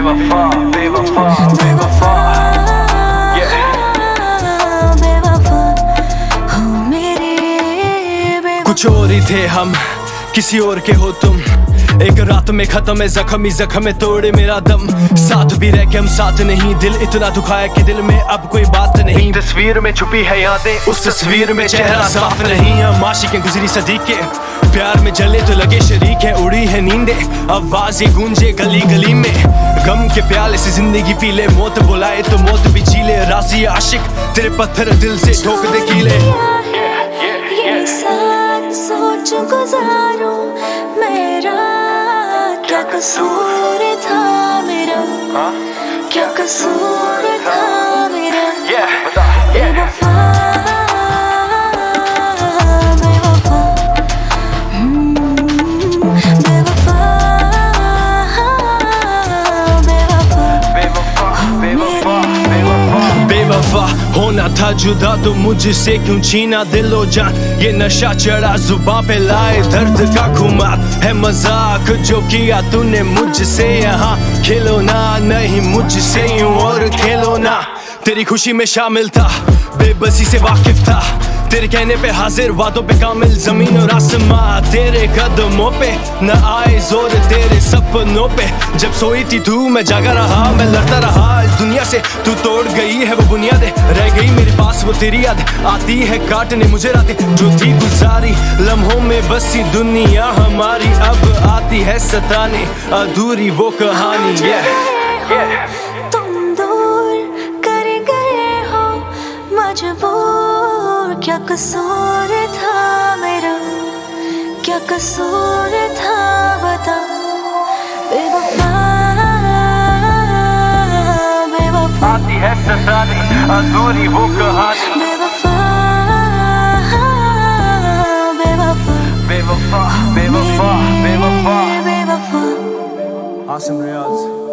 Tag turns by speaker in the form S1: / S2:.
S1: बेवफा बेवफा बेवफा कुछ और ही थे हम, किसी और के हो तुम। एक रात में खत्म है जख्म ही जख्म में तोड़े मेरा दम। साथ भी रह के हम साथ नहीं, दिल इतना दुखाया कि दिल में अब कोई बात नहीं। तस्वीर में छुपी है यादें, उस तस्वीर में चेहरा साफ नहीं। हम आशिक़ें गुजरी सदी के, प्यार में जले तो लगे शरीक है। उड़ी है नींदें, आवाज़ें गूंजे गली गली में। गम के प्याले से जिंदगी पी ले, मौत बुलाए तो मौत भी जी ले। राज़ी आशिक तेरे पत्थर दिल से ठोक दे कीले।
S2: सोच गुजारूं मेरा, क्या कसूर था मेरा, क्या कसूर था मेरा। बेवफा बेवफा बेवफा बेवफा
S1: बेवफा होना था जुदा तो मुझसे क्यों छीना दिलो जान। ये नशा चढ़ा जुबां पे लाए दर्द का खुमार है। मजाक जो किया तूने मुझसे, यहाँ खेलो ना नहीं मुझसे यूं और खेलो ना। तेरी खुशी में शामिल था, बेबसी से वाकिफ था। तेरे कहने पे हाजिर, वादों पे कामिल। जमीन और आसमां तेरे कदमों पे, न आए जोर तेरे सपनों पे। जब सोई थी तू मैं जागा रहा, मैं लड़ता रहा इस दुनिया से। तू तोड़ गई है वो बुनियादें, रह गई मेरे पास वो तेरी याद। आती है काटने मुझे रातें जो थी गुजारी, लम्हों में बसी दुनिया हमारी। अब आती है सताने अधूरी वो कहानी।
S2: तुम दूर कर गए हो मजबूर, क्या कसूर था मेरा, क्या कसूर था बता। बेवफा बेवफा
S1: आती है सताने अधूरी वो कहानी।
S2: बेवफा बेवफा
S1: बेवफा बेवफा बेवफा
S2: बेवफा।
S1: आसिम रियाज।